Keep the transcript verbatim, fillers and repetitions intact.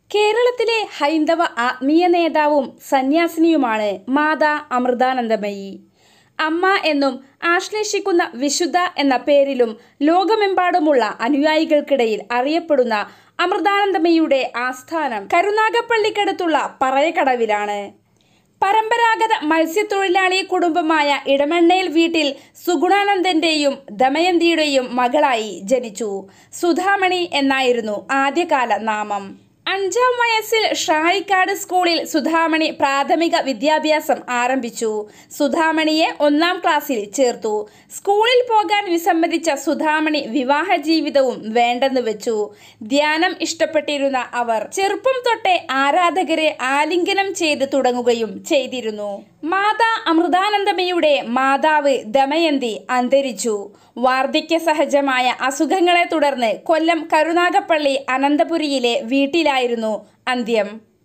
കേരളത്തിലെ ഹൈന്ദവ ആത്മീയ നേതാവും സന്യാസിനിയുമാണ് മാതാ അമൃതാനന്ദമയി. അമ്മ എന്നും ആശ്ലേഷിക്കുന്ന വിശുദ്ധ എന്ന പേരിലും ലോകമെമ്പാടുമുള്ള അനുയായികൾക്കിടയിൽ അറിയപ്പെടുന്ന അമൃതാനന്ദമയിയുടെ ആസ്ഥാനം കരുനാഗപ്പള്ളിക്കടുത്തുള്ള പറയക്കടവിലാണ്. പരമ്പരാഗത മത്സ്യത്തൊഴിലാളി കുടുംബമായ ഇടമണ്ണയിൽ വീട്ടിൽ സുഗുണാനന്ദന്റെയും ദമയന്തിയുടെയും മകളായി ജനിച്ചു. സുധാമണി എന്നായിരുന്നു ആദ്യകാല നാമം. അഞ്ചാം വയസ്സിൽ ഷായിക്കാട് സ്കൂളിൽ സുധാമണി പ്രാഥമിക വിദ്യാഭ്യാസം ആരംഭിച്ചു. സുധാമണിയെ ഒന്നാം ക്ലാസ്സിൽ ചേർത്തു. സ്കൂളിൽ പോകാൻ വിസമ്മതിച്ച സുധാമണി വിവാഹ ജീവിതവും വേണ്ടെന്ന് വെച്ചു. ധ്യാനം ഇഷ്ടപ്പെട്ടിരുന്ന അവർ ചെറുപ്പം തൊട്ടേ ആരാധകരെ ആലിംഗനം ചെയ്ത് തുടങ്ങുകയും ചെയ്തിരുന്നു. മാതാ അമൃതാനന്ദമയുടെ മാതാവ് ദമയന്തി അന്തരിച്ചു. വാർദ്ധക്യ സഹജമായ അസുഖങ്ങളെ തുടർന്ന് കൊല്ലം കരുനാഗപ്പള്ളി അനന്തപുരിയിലെ വീട്ടിലായിരുന്നു അന്ത്യം.